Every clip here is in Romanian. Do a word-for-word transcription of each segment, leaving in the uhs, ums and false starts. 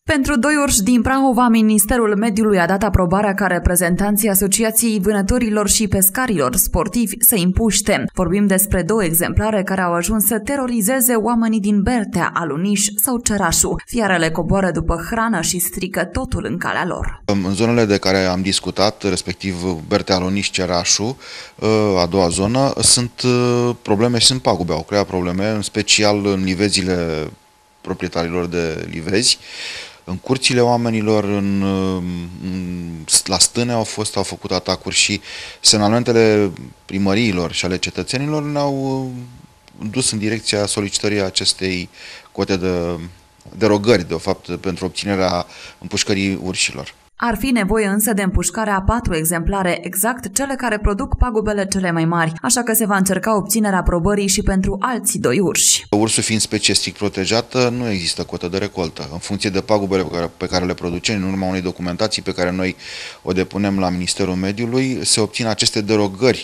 Pentru doi urși din Prahova, Ministerul Mediului a dat aprobarea ca reprezentanții Asociației Vânătorilor și Pescarilor Sportivi să împuște. Vorbim despre două exemplare care au ajuns să terorizeze oamenii din Bertea, Aluniș sau Cerașu. Fiarele coboară după hrană și strică totul în calea lor. În zonele de care am discutat, respectiv Bertea, Aluniș, Cerașu, a doua zonă, sunt probleme și sunt pagube. Au creat probleme, în special în livezile proprietarilor de livezi. În curțile oamenilor, în, în, la stâne au fost, au făcut atacuri și semnalementele primăriilor și ale cetățenilor ne-au dus în direcția solicitării acestei cote de derogări, de fapt, pentru obținerea împușcării urșilor. Ar fi nevoie însă de împușcarea a patru exemplare, exact cele care produc pagubele cele mai mari, așa că se va încerca obținerea aprobării și pentru alții doi urși. Ursul fiind specie strict protejată, nu există cotă de recoltă. În funcție de pagubele pe care, pe care le producem, în urma unei documentații pe care noi o depunem la Ministerul Mediului, se obțin aceste derogări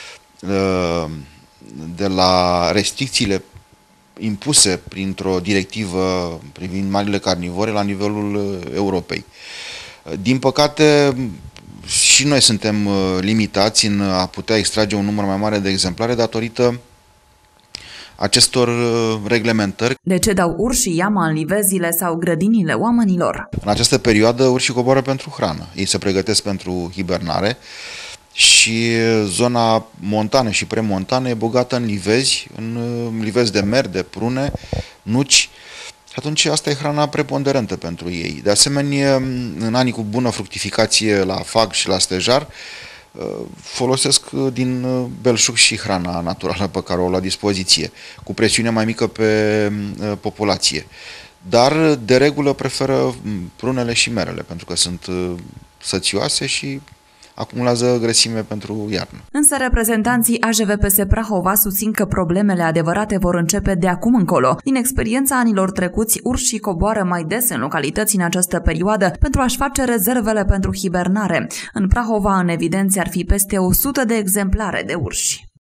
de la restricțiile impuse printr-o directivă privind marile carnivore la nivelul Europei. Din păcate, și noi suntem limitați în a putea extrage un număr mai mare de exemplare datorită acestor reglementări. De ce dau urșii iama în livezile sau grădinile oamenilor? În această perioadă, urșii coboară pentru hrană. Ei se pregătesc pentru hibernare și zona montană și premontană e bogată în livezi, în livezi de mer, de prune, nuci. Atunci asta e hrana preponderentă pentru ei. De asemenea, în anii cu bună fructificație la fag și la stejar, folosesc din belșug și hrana naturală pe care o au la dispoziție, cu presiune mai mică pe populație. Dar, de regulă, preferă prunele și merele, pentru că sunt sățioase și acumulează grăsime pentru iarnă. Însă reprezentanții A J V P S Prahova susțin că problemele adevărate vor începe de acum încolo. Din experiența anilor trecuți, urșii coboară mai des în localități în această perioadă pentru a-și face rezervele pentru hibernare. În Prahova, în evidență, ar fi peste o sută de exemplare de urși.